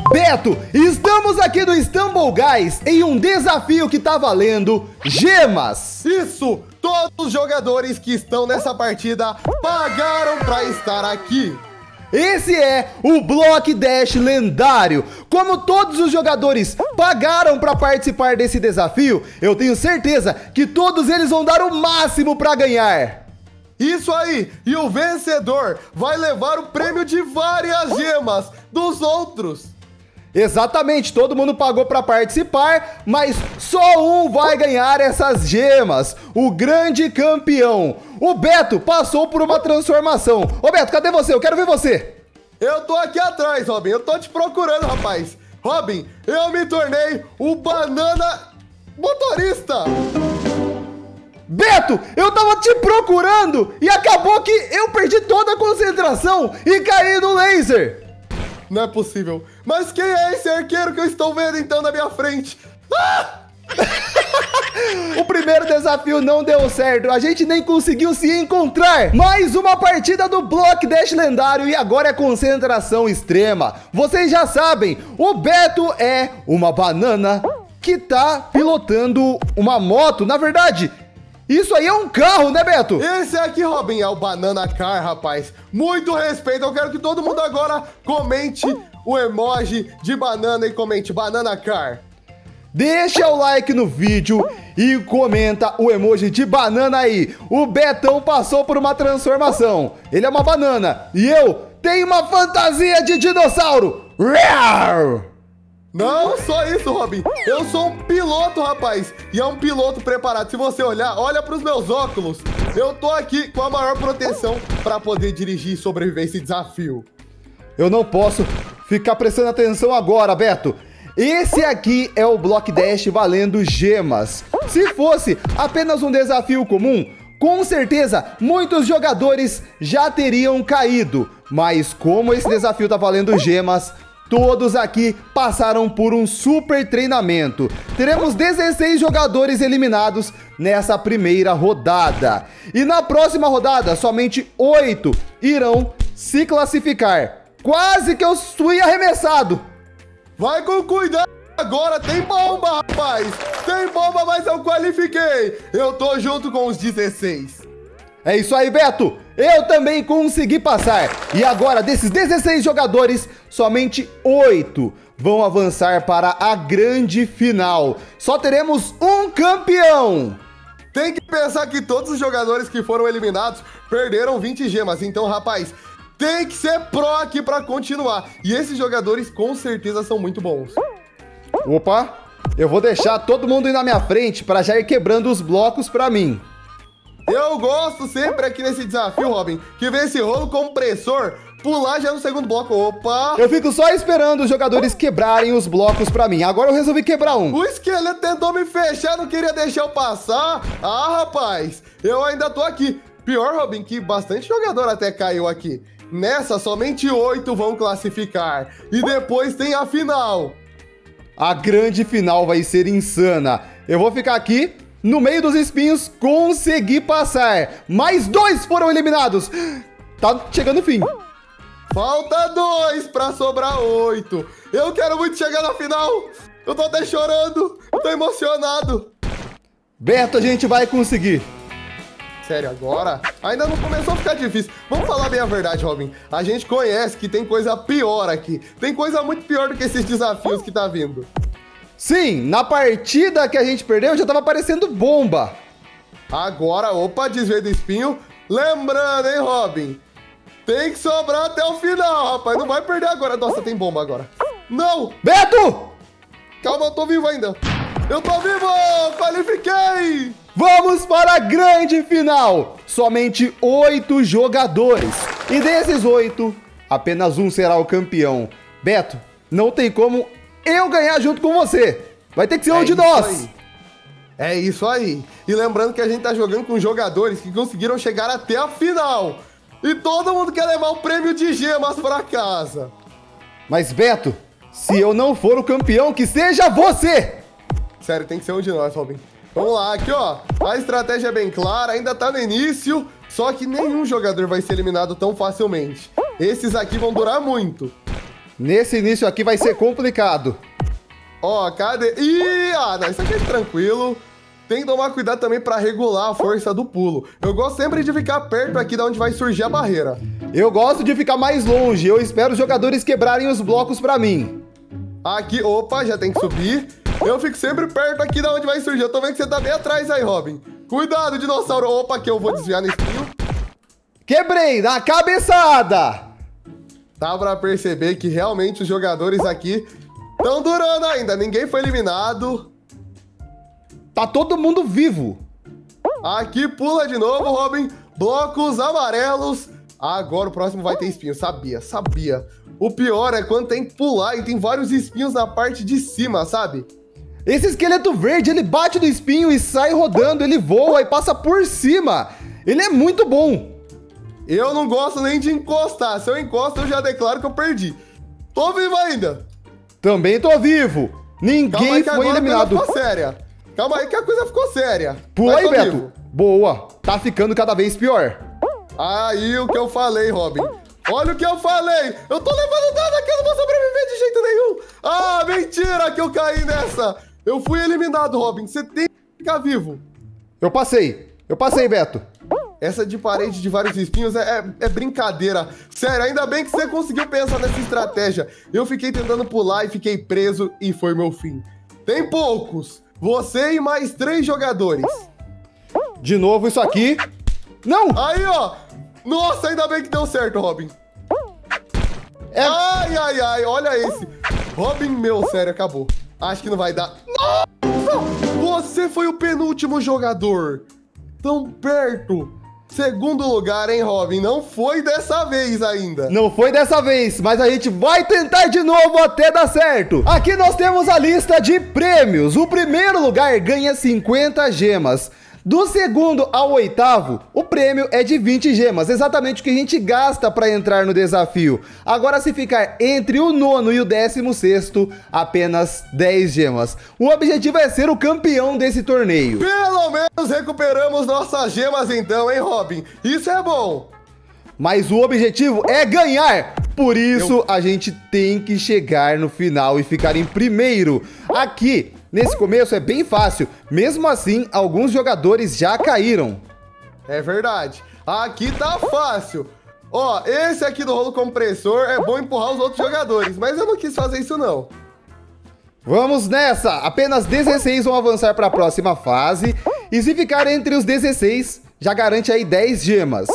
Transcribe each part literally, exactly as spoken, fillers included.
Beto, estamos aqui no Stumble Guys em um desafio que tá valendo gemas. Isso! Todos os jogadores que estão nessa partida pagaram pra estar aqui. Esse é o Block Dash lendário. Como todos os jogadores pagaram para participar desse desafio, eu tenho certeza que todos eles vão dar o máximo para ganhar. Isso aí! E o vencedor vai levar o prêmio de várias gemas dos outros. Exatamente, todo mundo pagou para participar, mas só um vai ganhar essas gemas, o grande campeão. O Beto passou por uma transformação. Ô Beto, cadê você? Eu quero ver você. Eu tô aqui atrás, Robin, eu tô te procurando, rapaz. Robin, eu me tornei o banana motorista. Beto, eu tava te procurando e acabou que eu perdi toda a concentração e caí no laser. Não é possível. Mas quem é esse arqueiro que eu estou vendo então na minha frente? Ah! O primeiro desafio não deu certo, a gente nem conseguiu se encontrar. Mais uma partida do Block Dash lendário e agora é concentração extrema. Vocês já sabem, o Beto é uma banana que tá pilotando uma moto. Na verdade, isso aí é um carro, né, Beto? Esse aqui, Robin, é o Banana Car, rapaz. Muito respeito, eu quero que todo mundo agora comente o emoji de banana e comente Banana Car. Deixa o like no vídeo e comenta o emoji de banana aí. O Betão passou por uma transformação. Ele é uma banana e eu tenho uma fantasia de dinossauro. Não só isso, Robin. Eu sou um piloto, rapaz. E é um piloto preparado. Se você olhar, olha para os meus óculos. Eu tô aqui com a maior proteção para poder dirigir e sobreviver a esse desafio. Eu não posso ficar prestando atenção agora, Beto. Esse aqui é o Block Dash valendo gemas. Se fosse apenas um desafio comum, com certeza muitos jogadores já teriam caído. Mas como esse desafio tá valendo gemas, todos aqui passaram por um super treinamento. Teremos dezesseis jogadores eliminados nessa primeira rodada. E na próxima rodada, somente oito irão se classificar. Quase que eu fui arremessado. Vai com cuidado agora, tem bomba, rapaz. Tem bomba, mas eu qualifiquei. Eu tô junto com os dezesseis. É isso aí, Beto. Eu também consegui passar. E agora, desses dezesseis jogadores, somente oito vão avançar para a grande final. Só teremos um campeão. Tem que pensar que todos os jogadores que foram eliminados perderam vinte gemas. Então, rapaz, tem que ser pro aqui para continuar. E esses jogadores com certeza são muito bons. Opa, eu vou deixar todo mundo ir na minha frente para já ir quebrando os blocos para mim. Eu gosto sempre aqui nesse desafio, Robin, que vem esse rolo compressor pular já no segundo bloco. Opa! Eu fico só esperando os jogadores quebrarem os blocos pra mim. Agora eu resolvi quebrar um. O esqueleto tentou me fechar, não queria deixar eu passar. Ah, rapaz, eu ainda tô aqui. Pior, Robin, que bastante jogador até caiu aqui. Nessa, somente oito vão classificar. E depois tem a final. A grande final vai ser insana. Eu vou ficar aqui no meio dos espinhos, consegui passar. Mais dois foram eliminados. Tá chegando o fim. Falta dois pra sobrar oito. Eu quero muito chegar na final. Eu tô até chorando. Eu tô emocionado. Beto, a gente vai conseguir. Sério, agora? Ainda não começou a ficar difícil. Vamos falar bem a verdade, Robin. A gente conhece que tem coisa pior aqui. Tem coisa muito pior do que esses desafios que tá vindo. Sim, na partida que a gente perdeu já tava aparecendo bomba. Agora, opa, desvio do espinho. Lembrando, hein, Robin? Tem que sobrar até o final, rapaz. Não vai perder agora. Nossa, tem bomba agora. Não! Beto! Calma, eu tô vivo ainda. Eu tô vivo! Qualifiquei! Vamos para a grande final. Somente oito jogadores. E desses oito, apenas um será o campeão. Beto, não tem como eu ganhar junto com você. Vai ter que ser um de nós. Aí. É isso aí. E lembrando que a gente tá jogando com jogadores que conseguiram chegar até a final. E todo mundo quer levar o prêmio de gemas pra casa. Mas, Beto, se eu não for o campeão, que seja você. Sério, tem que ser um de nós, Robin. Vamos lá, aqui, ó. A estratégia é bem clara, ainda tá no início. Só que nenhum jogador vai ser eliminado tão facilmente. Esses aqui vão durar muito. Nesse início aqui vai ser complicado. Ó, cadê? Ih, ah, não, isso aqui é tranquilo. Tem que tomar cuidado também pra regular a força do pulo. Eu gosto sempre de ficar perto aqui de onde vai surgir a barreira. Eu gosto de ficar mais longe. Eu espero os jogadores quebrarem os blocos pra mim. Aqui, opa, já tem que subir. Eu fico sempre perto aqui de onde vai surgir. Eu tô vendo que você tá bem atrás aí, Robin. Cuidado, dinossauro. Opa, que eu vou desviar no espinho. Quebrei na cabeçada. Dá pra perceber que realmente os jogadores aqui estão durando ainda. Ninguém foi eliminado. Tá todo mundo vivo. Aqui pula de novo, Robin. Blocos amarelos. Agora o próximo vai ter espinho. Sabia, sabia. O pior é quando tem que pular e tem vários espinhos na parte de cima, sabe? Esse esqueleto verde, ele bate no espinho e sai rodando. Ele voa e passa por cima. Ele é muito bom. Eu não gosto nem de encostar. Se eu encosto, eu já declaro que eu perdi. Tô vivo ainda. Também tô vivo. Ninguém aí que foi agora eliminado. A coisa ficou séria. Calma aí que a coisa ficou séria. Pula Mas aí, tô Beto. vivo. Boa. Tá ficando cada vez pior. Aí o que eu falei, Robin. Olha o que eu falei. Eu tô levando dano aqui, eu não vou sobreviver de jeito nenhum. Ah, mentira que eu caí nessa. Eu fui eliminado, Robin. Você tem que ficar vivo. Eu passei. Eu passei, Beto. Essa de parede de vários espinhos é, é, é brincadeira. Sério, ainda bem que você conseguiu pensar nessa estratégia. Eu fiquei tentando pular e fiquei preso e foi meu fim. Tem poucos. Você e mais três jogadores. De novo isso aqui. Não! Aí, ó. Nossa, ainda bem que deu certo, Robin. É... Ai, ai, ai, olha esse. Robin, meu, sério, acabou. Acho que não vai dar. Nossa! Você foi o penúltimo jogador. Tão perto. Segundo lugar, hein, Robin? Não foi dessa vez ainda. Não foi dessa vez, mas a gente vai tentar de novo até dar certo. Aqui nós temos a lista de prêmios. O primeiro lugar ganha cinquenta gemas. Do segundo ao oitavo, o prêmio é de vinte gemas, exatamente o que a gente gasta para entrar no desafio. Agora, se ficar entre o nono e o décimo sexto, apenas dez gemas. O objetivo é ser o campeão desse torneio. Pelo menos recuperamos nossas gemas então, hein, Robin? Isso é bom. Mas o objetivo é ganhar. Por isso, Eu... a gente tem que chegar no final e ficar em primeiro. Aqui... Nesse começo é bem fácil, mesmo assim, alguns jogadores já caíram. É verdade. Aqui tá fácil. Ó, esse aqui do rolo compressor é bom empurrar os outros jogadores, mas eu não quis fazer isso não. Vamos nessa! Apenas dezesseis vão avançar para a próxima fase, e se ficar entre os dezesseis, já garante aí dez gemas.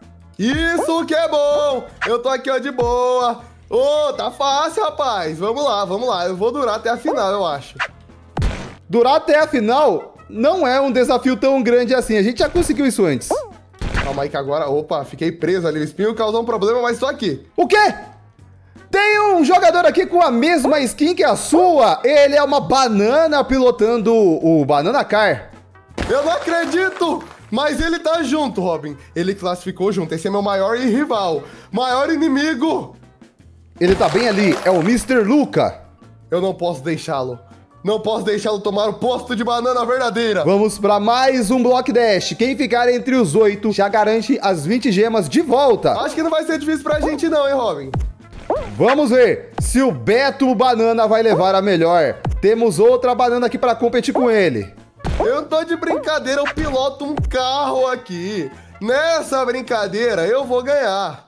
Isso que é bom! Eu tô aqui, ó, de boa. Ô, tá fácil, rapaz. Vamos lá, vamos lá. Eu vou durar até a final, eu acho. Durar até a final não é um desafio tão grande assim. A gente já conseguiu isso antes. Calma aí que agora... Opa, fiquei preso ali. O espinho causou um problema, mas tô aqui. O quê? Tem um jogador aqui com a mesma skin que a sua. Ele é uma banana pilotando o Banana Car. Eu não acredito! Mas ele tá junto, Robin. Ele classificou junto. Esse é meu maior rival. Maior inimigo. Ele tá bem ali. É o mister Luca. Eu não posso deixá-lo. Não posso deixá-lo tomar o posto de banana verdadeira. Vamos para mais um Block Dash. Quem ficar entre os oito já garante as vinte gemas de volta. Acho que não vai ser difícil pra gente não, hein, Robin? Vamos ver se o Beto Banana vai levar a melhor. Temos outra banana aqui para competir com ele. Eu tô de brincadeira, eu piloto um carro aqui. Nessa brincadeira eu vou ganhar.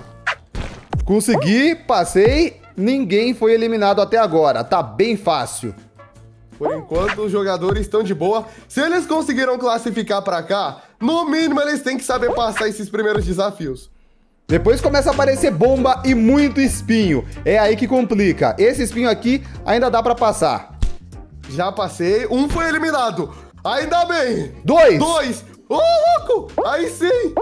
Consegui, passei. Ninguém foi eliminado até agora. Tá bem fácil. Por enquanto, os jogadores estão de boa. Se eles conseguiram classificar pra cá, no mínimo eles têm que saber passar esses primeiros desafios. Depois começa a aparecer bomba e muito espinho. É aí que complica. Esse espinho aqui ainda dá pra passar. Já passei. Um foi eliminado. Ainda bem. Dois. Dois. Ô, oh, louco. Aí sim.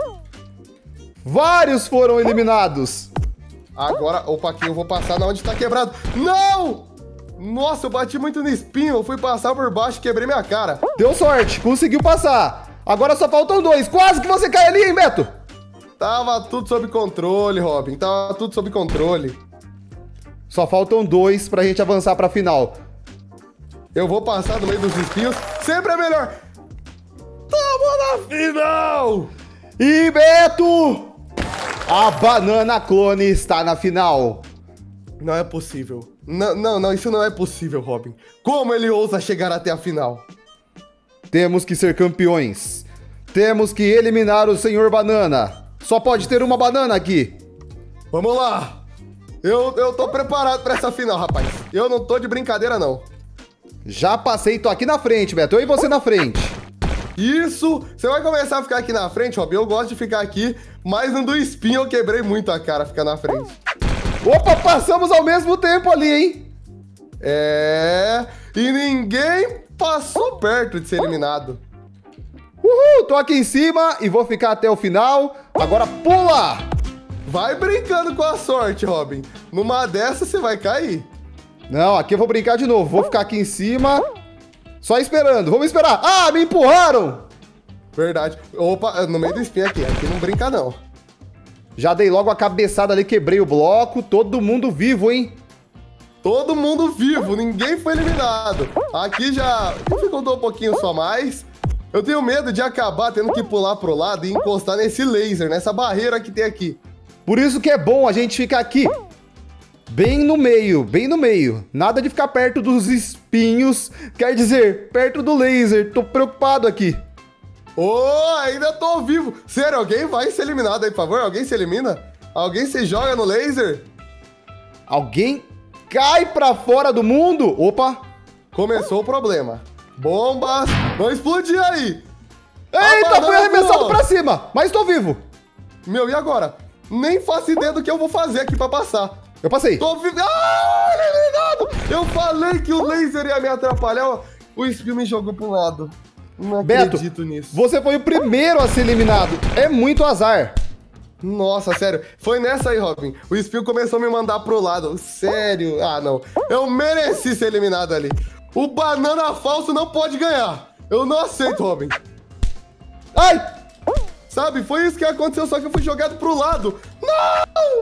Vários foram eliminados. Agora, opa, aqui eu vou passar na onde tá quebrado. Não! Nossa, eu bati muito no espinho, eu fui passar por baixo e quebrei minha cara. Deu sorte, conseguiu passar. Agora só faltam dois. Quase que você cai ali, hein, Beto? Tava tudo sob controle, Robin. Tava tudo sob controle. Só faltam dois pra gente avançar pra final. Eu vou passar no meio dos espinhos. Sempre é melhor. Tamo na final! E Beto, a banana clone está na final. Não é possível. Não, não, não, isso não é possível, Robin. Como ele ousa chegar até a final? Temos que ser campeões. Temos que eliminar o senhor Banana. Só pode ter uma banana aqui. Vamos lá. Eu, eu tô preparado pra essa final, rapaz. Eu não tô de brincadeira, não. Já passei, tô aqui na frente, Beto. Eu e você na frente. Isso. Você vai começar a ficar aqui na frente, Robin. Eu gosto de ficar aqui, mas no do espinho eu quebrei muito a cara ficar na frente. Opa, passamos ao mesmo tempo ali, hein? É... E ninguém passou perto de ser eliminado. Uhul, tô aqui em cima e vou ficar até o final. Agora pula! Vai brincando com a sorte, Robin. Numa dessas você vai cair. Não, aqui eu vou brincar de novo. Vou ficar aqui em cima. Só esperando. Vamos esperar. Ah, me empurraram! Verdade. Opa, no meio do espinho aqui. Aqui não brinca, não. Já dei logo a cabeçada ali, quebrei o bloco. Todo mundo vivo, hein? Todo mundo vivo. Ninguém foi eliminado. Aqui já dificultou um pouquinho só mais. Eu tenho medo de acabar tendo que pular pro lado e encostar nesse laser, nessa barreira que tem aqui. Por isso que é bom a gente ficar aqui. Bem no meio, bem no meio. Nada de ficar perto dos espinhos. Quer dizer, perto do laser. Tô preocupado aqui. Oh, ainda tô vivo. Sério, alguém vai ser eliminado aí, por favor? Alguém se elimina? Alguém se joga no laser? Alguém cai pra fora do mundo? Opa. Começou o problema. Bombas. Vão explodir aí. Eita, fui arremessado pra cima. Mas tô vivo. Meu, e agora? Nem faço ideia do que eu vou fazer aqui pra passar. Eu passei. Tô vivo. Ah, eliminado. Eu falei que o laser ia me atrapalhar. O espinho me jogou pro lado. Não acredito Beto, nisso. Você foi o primeiro a ser eliminado. É muito azar. Nossa, sério. Foi nessa aí, Robin. O espinho começou a me mandar pro lado. Sério? Ah, não. Eu mereci ser eliminado ali. O banana falso não pode ganhar. Eu não aceito, Robin. Ai! Sabe, foi isso que aconteceu, só que eu fui jogado pro lado. Não!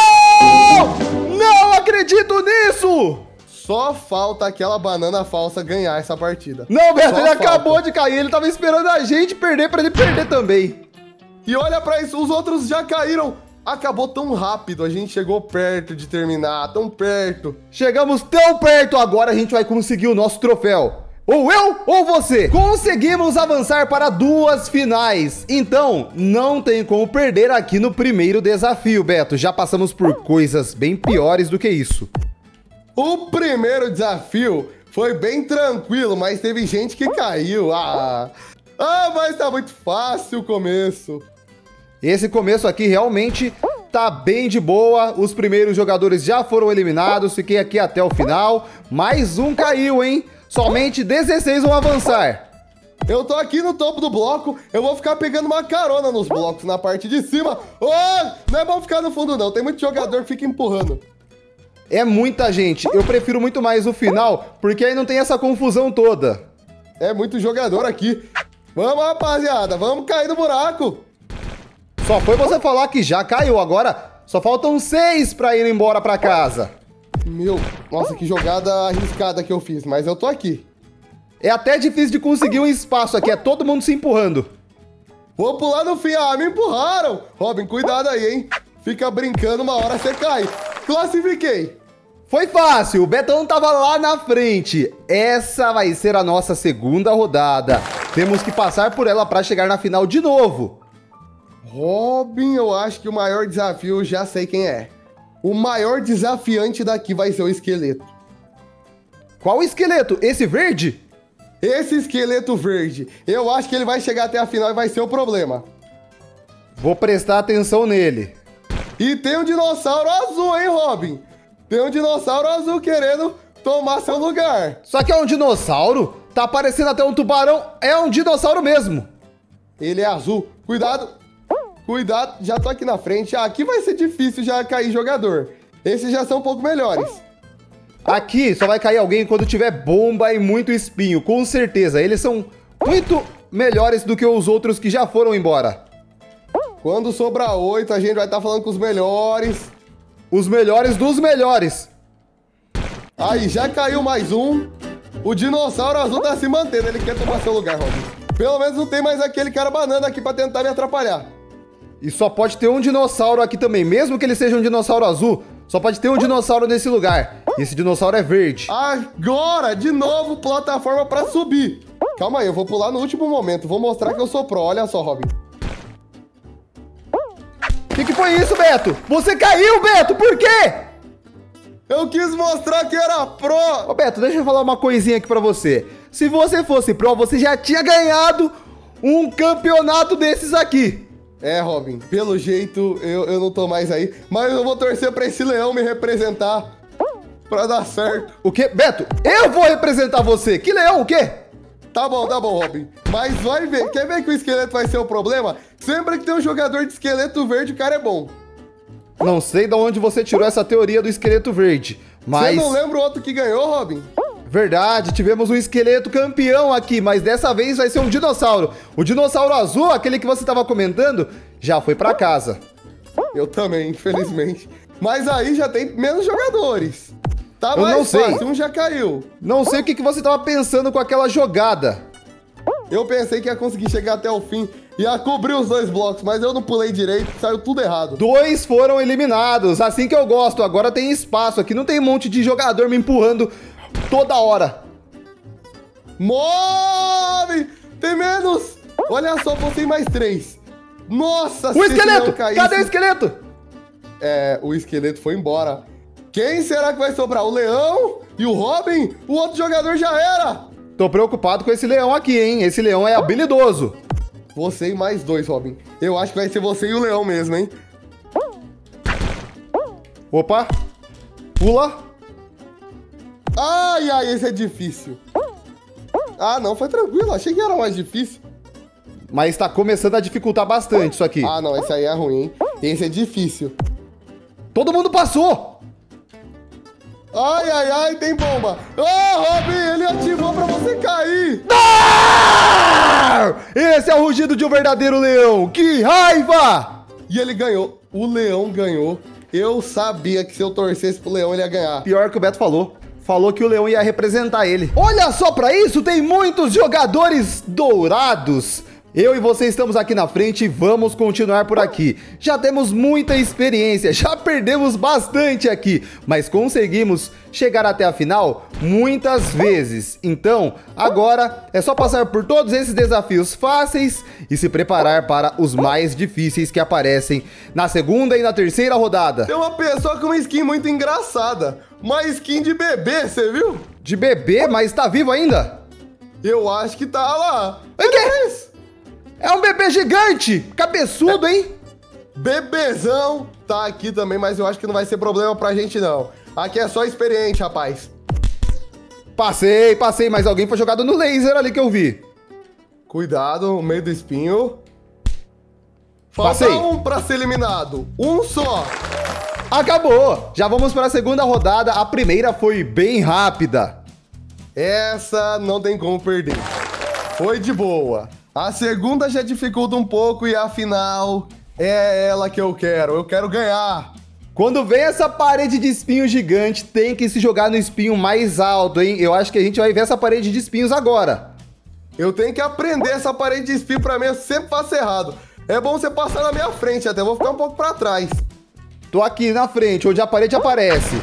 Não! Não acredito nisso! Só falta aquela banana falsa ganhar essa partida. Não, Beto, Só ele falta. acabou de cair. Ele tava esperando a gente perder pra ele perder também. E olha pra isso, os outros já caíram. Acabou tão rápido, a gente chegou perto de terminar, tão perto. Chegamos tão perto, agora a gente vai conseguir o nosso troféu. Ou eu ou você. Conseguimos avançar para duas finais. Então, não tem como perder aqui no primeiro desafio, Beto. Já passamos por coisas bem piores do que isso. O primeiro desafio foi bem tranquilo, mas teve gente que caiu. Ah, ah mas tá muito fácil o começo. Esse começo aqui realmente tá bem de boa. Os primeiros jogadores já foram eliminados. Fiquei aqui até o final. Mais um caiu, hein? Somente dezesseis vão avançar. Eu tô aqui no topo do bloco. Eu vou ficar pegando uma carona nos blocos na parte de cima. Oh, não é bom ficar no fundo, não. Tem muito jogador que fica empurrando. É muita gente. Eu prefiro muito mais o final, porque aí não tem essa confusão toda. É muito jogador aqui. Vamos, rapaziada. Vamos cair no buraco. Só foi você falar que já caiu. Agora só faltam seis pra ir embora pra casa. Meu, nossa, que jogada arriscada que eu fiz. Mas eu tô aqui. É até difícil de conseguir um espaço aqui. É todo mundo se empurrando. Vou pular no fim. Ah, me empurraram. Robin, cuidado aí, hein. Fica brincando, uma hora você cai. Classifiquei. Foi fácil, o Betão tava lá na frente. Essa vai ser a nossa segunda rodada. Temos que passar por ela para chegar na final de novo. Robin, eu acho que o maior desafio, eu já sei quem é. O maior desafiante daqui vai ser o esqueleto. Qual esqueleto? Esse verde? Esse esqueleto verde. Eu acho que ele vai chegar até a final e vai ser o problema. Vou prestar atenção nele. E tem um dinossauro azul, hein, Robin? Tem um dinossauro azul querendo tomar seu lugar. Só que é um dinossauro? Tá parecendo até um tubarão. É um dinossauro mesmo. Ele é azul. Cuidado. Cuidado. Já tô aqui na frente. Ah, aqui vai ser difícil já cair jogador. Esses já são um pouco melhores. Aqui só vai cair alguém quando tiver bomba e muito espinho. Com certeza. Eles são muito melhores do que os outros que já foram embora. Quando sobrar oito, a gente vai estar falando com os melhores. Os melhores dos melhores. Aí, já caiu mais um. O dinossauro azul tá se mantendo. Ele quer tomar seu lugar, Robin. Pelo menos não tem mais aquele cara banana aqui pra tentar me atrapalhar. E só pode ter um dinossauro aqui também. Mesmo que ele seja um dinossauro azul, Só pode ter um dinossauro nesse lugar. E esse dinossauro é verde. Agora, de novo, plataforma pra subir. Calma aí, eu vou pular no último momento. Vou mostrar que eu sou pro. Olha só, Robin. O que, que foi isso, Beto? Você caiu, Beto! Por quê? Eu quis mostrar que era pro. Ô, Beto, deixa eu falar uma coisinha aqui pra você. Se você fosse pro, você já tinha ganhado um campeonato desses aqui. É, Robin, pelo jeito eu, eu não tô mais aí. Mas eu vou torcer pra esse leão me representar pra dar certo. O quê? Beto, eu vou representar você. Que leão, o quê? Tá bom, tá bom, Robin. Mas vai ver. Quer ver que o esqueleto vai ser o problema? Sempre que tem um jogador de esqueleto verde, o cara é bom. Não sei de onde você tirou essa teoria do esqueleto verde, mas... Você não lembra o outro que ganhou, Robin? Verdade, tivemos um esqueleto campeão aqui, mas dessa vez vai ser um dinossauro. O dinossauro azul, aquele que você estava comentando, já foi pra casa. Eu também, infelizmente. Mas aí já tem menos jogadores. Tá Eu mais não sei. fácil, um já caiu. Não sei o que, que você estava pensando com aquela jogada. Eu pensei que ia conseguir chegar até o fim, ia cobrir os dois blocos, mas eu não pulei direito, saiu tudo errado. Dois foram eliminados, assim que eu gosto. Agora tem espaço aqui, não tem um monte de jogador me empurrando toda hora. Move! Tem menos! Olha só, você mais três. Nossa, O esqueleto! Cadê o esqueleto? É, o esqueleto foi embora. Quem será que vai sobrar? O leão e o Robin? O outro jogador já era! Tô preocupado com esse leão aqui, hein? Esse leão é habilidoso. Você e mais dois, Robin. Eu acho que vai ser você e o leão mesmo, hein? Opa! Pula! Ai, ai, esse é difícil. Ah, não, foi tranquilo. Achei que era mais difícil. Mas tá começando a dificultar bastante isso aqui. Ah, não, esse aí é ruim, hein? Esse é difícil. Todo mundo passou! Ai, ai, ai, tem bomba. Ah, Robin, ele ativou pra você cair. Ah! Esse é o rugido de um verdadeiro leão. Que raiva! E ele ganhou. O leão ganhou. Eu sabia que se eu torcesse pro leão, ele ia ganhar. Pior que o Beto falou. Falou que o leão ia representar ele. Olha só pra isso, tem muitos jogadores dourados. Eu e você estamos aqui na frente e vamos continuar por aqui. Já temos muita experiência, já perdemos bastante aqui, mas conseguimos chegar até a final muitas vezes. Então, agora é só passar por todos esses desafios fáceis e se preparar para os mais difíceis que aparecem na segunda e na terceira rodada. Tem uma pessoa com uma skin muito engraçada. Uma skin de bebê, você viu? De bebê, mas tá vivo ainda? Eu acho que tá lá. O quê? É um bebê gigante, cabeçudo, hein? Bebezão tá aqui também, mas eu acho que não vai ser problema pra gente, não. Aqui é só experiente, rapaz. Passei, passei, mas alguém foi jogado no laser ali que eu vi. Cuidado, no meio do espinho. Falta Passei. um pra ser eliminado. Um só. Acabou. Já vamos para a segunda rodada. A primeira foi bem rápida. Essa não tem como perder. Foi de boa. A segunda já dificulta um pouco e a final é ela que eu quero. Eu quero ganhar. Quando vem essa parede de espinho gigante, tem que se jogar no espinho mais alto, hein? Eu acho que a gente vai ver essa parede de espinhos agora. Eu tenho que aprender essa parede de espinho pra mim, eu sempre faço errado. É bom você passar na minha frente, até vou ficar um pouco pra trás. Tô aqui na frente, onde a parede aparece.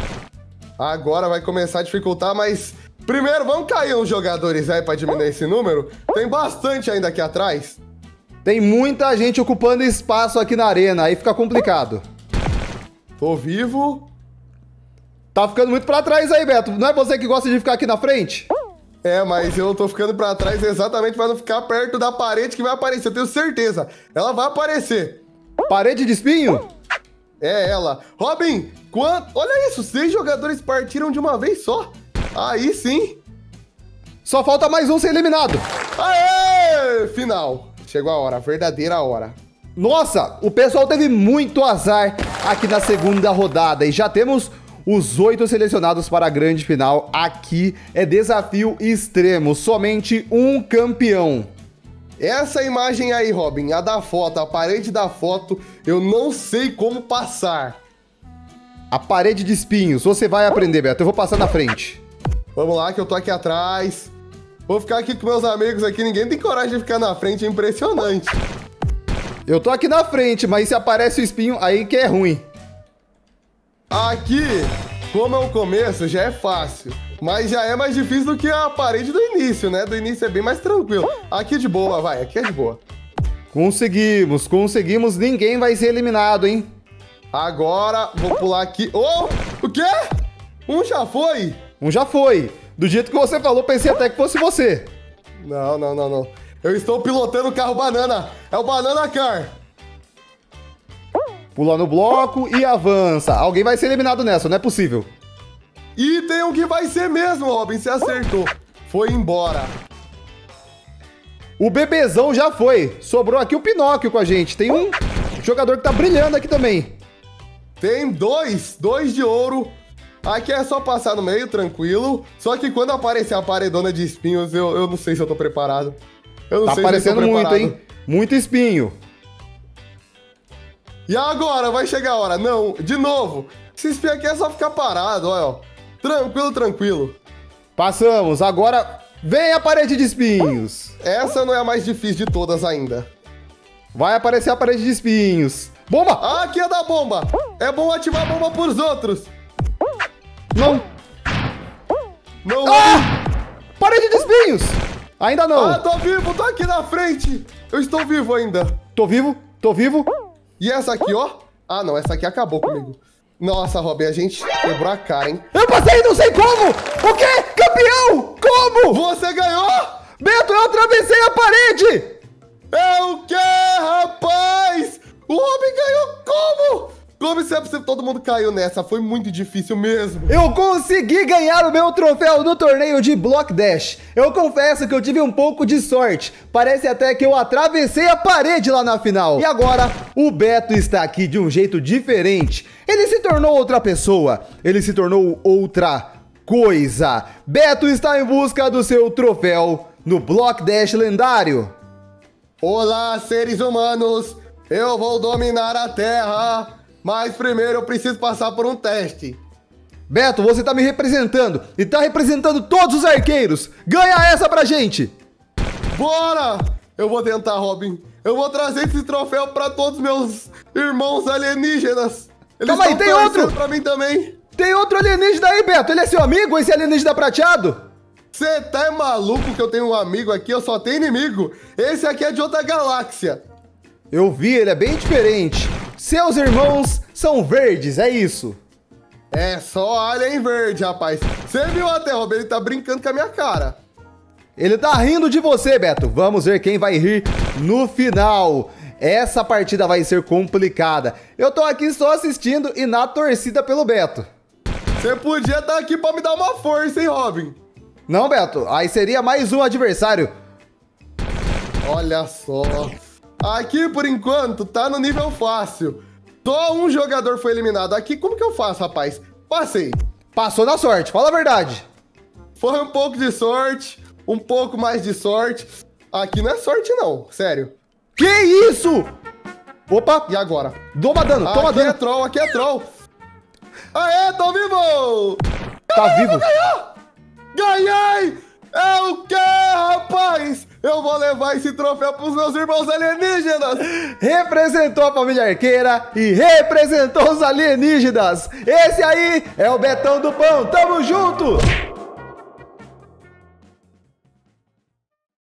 Agora vai começar a dificultar, mas... Primeiro, vamos cair uns jogadores aí pra diminuir esse número. Tem bastante ainda aqui atrás. Tem muita gente ocupando espaço aqui na arena, aí fica complicado. Tô vivo. Tá ficando muito pra trás aí, Beto. Não é você que gosta de ficar aqui na frente? É, mas eu tô ficando pra trás exatamente pra não ficar perto da parede que vai aparecer. Eu tenho certeza. Ela vai aparecer. Parede de espinho? É ela. Robin, quanto... olha isso. Seis jogadores partiram de uma vez só. Aí sim. Só falta mais um ser eliminado. Aê! Final. Chegou a hora, a verdadeira hora. Nossa, o pessoal teve muito azar aqui na segunda rodada. E já temos os oito selecionados para a grande final. Aqui é desafio extremo. Somente um campeão. Essa imagem aí, Robin, a da foto, a parede da foto, eu não sei como passar. A parede de espinhos. Você vai aprender, Beto. Eu vou passar na frente. Vamos lá, que eu tô aqui atrás. Vou ficar aqui com meus amigos aqui. Ninguém tem coragem de ficar na frente, é impressionante. Eu tô aqui na frente, mas se aparece o espinho, aí que é ruim. Aqui, como é o começo, já é fácil. Mas já é mais difícil do que a parede do início, né? Do início é bem mais tranquilo. Aqui de boa, vai. Aqui é de boa. Conseguimos, conseguimos. Ninguém vai ser eliminado, hein? Agora, vou pular aqui. Oh, o quê? Um já foi? Um já foi. Do jeito que você falou, pensei até que fosse você. Não, não, não, não. Eu estou pilotando o carro banana. É o Banana Car. Pula no bloco e avança. Alguém vai ser eliminado nessa, não é possível. E tem um que vai ser mesmo, Robin. Você acertou. Foi embora. O bebezão já foi. Sobrou aqui o Pinóquio com a gente. Tem um jogador que tá brilhando aqui também. Tem dois. Dois de ouro. Aqui é só passar no meio, tranquilo. Só que quando aparecer a paredona de espinhos, eu, eu não sei se eu tô preparado. Eu não tá sei aparecendo se eu tô muito, preparado. hein? Muito espinho. E agora? Vai chegar a hora. Não, de novo. Esse espinho aqui é só ficar parado, olha, ó. Tranquilo, tranquilo. Passamos. Agora vem a parede de espinhos. Essa não é a mais difícil de todas ainda. Vai aparecer a parede de espinhos. Bomba! Ah, aqui é da bomba. É bom ativar a bomba pros outros. Não. Não. Ah! Parede de espinhos. Ainda não. Ah, tô vivo. Tô aqui na frente. Eu estou vivo ainda. Tô vivo, tô vivo. E essa aqui, ó. Ah, não. Essa aqui acabou comigo. Nossa, Robin, a gente quebrou a cara, hein? Eu passei, não sei como! O quê? Campeão! Como? Você ganhou? Beto, eu atravessei a parede! É o quê, rapaz? O Robin ganhou como? Como isso é possível? Todo mundo caiu nessa. Foi muito difícil mesmo. Eu consegui ganhar o meu troféu no torneio de Block Dash. Eu confesso que eu tive um pouco de sorte. Parece até que eu atravessei a parede lá na final. E agora, o Beto está aqui de um jeito diferente. Ele se tornou outra pessoa. Ele se tornou outra coisa. Beto está em busca do seu troféu no Block Dash lendário. Olá, seres humanos. Eu vou dominar a Terra. Mas primeiro eu preciso passar por um teste. Beto, você tá me representando e tá representando todos os arqueiros. Ganha essa pra gente. Bora! Eu vou tentar, Robin. Eu vou trazer esse troféu pra todos meus irmãos alienígenas. Eles Calma aí, tem outro! Pra mim também. Tem outro alienígena aí, Beto. Ele é seu amigo, esse alienígena prateado? Você tá maluco que eu tenho um amigo aqui? Eu só tenho inimigo. Esse aqui é de outra galáxia. Eu vi, ele é bem diferente. Seus irmãos são verdes, é isso? É só alien verde, rapaz. Você viu até, Robin? Ele tá brincando com a minha cara. Ele tá rindo de você, Beto. Vamos ver quem vai rir no final. Essa partida vai ser complicada. Eu tô aqui só assistindo e na torcida pelo Beto. Você podia estar aqui pra me dar uma força, hein, Robin? Não, Beto. Aí seria mais um adversário. Olha só. Aqui, por enquanto, tá no nível fácil. Só um jogador foi eliminado. Aqui, como que eu faço, rapaz? Passei. Passou na sorte, fala a verdade. Foi um pouco de sorte, um pouco mais de sorte. Aqui não é sorte, não. Sério. Que isso? Opa. E agora? Toma dano, toma aqui dano. Aqui é troll, aqui é troll. Aê, tô vivo! Tá Ganhei, vivo? Ganhei! É o quê, rapaz? Eu vou levar esse troféu pros meus irmãos alienígenas. Representou a família arqueira e representou os alienígenas. Esse aí é o Betão do Pão. Tamo junto!